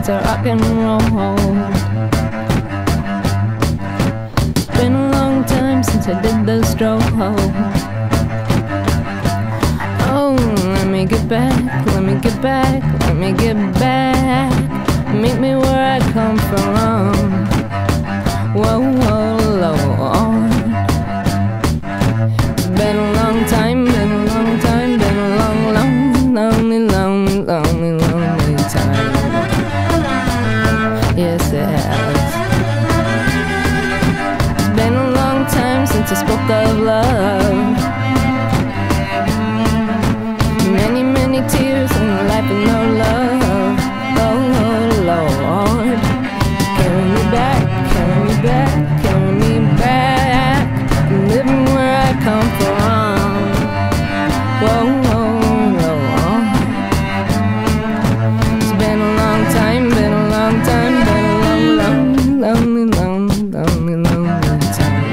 since I rock and roll. It's been a long time since I did the stroll. Oh, let me get back, let me get back, let me get back. Meet me where I come from. Whoa, whoa, Lord. It's been a long time, been a long time, been a long, long, lonely, lonely, lonely, lonely time. Yes, it has. It's been a long time since I spoke of love. Many, many tears in a life with no love. Oh, Lord. Carry me back, carry me back, carry me back. I'm living where I come from. Whoa, whoa, Lord. It's been a long time, been a long time, been a long, long, lonely, lonely, lonely, lonely time.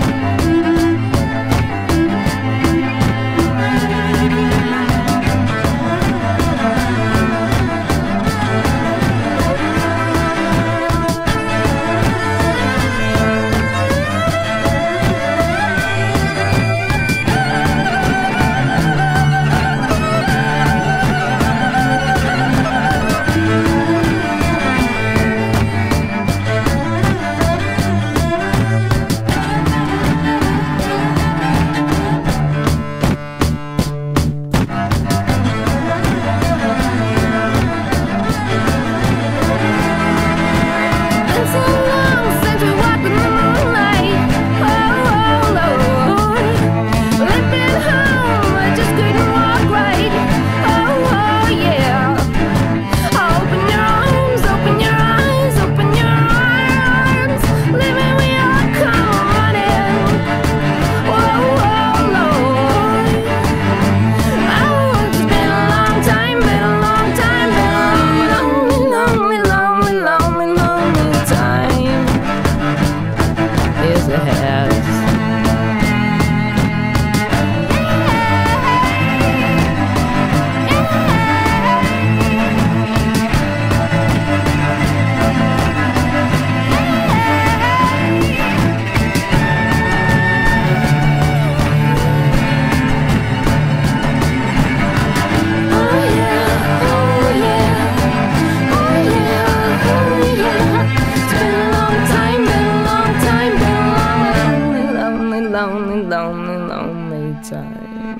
Lonely, lonely, lonely time.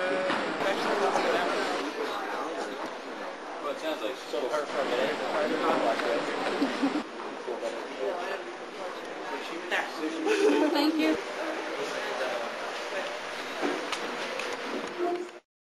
Sounds like so hard for a minute.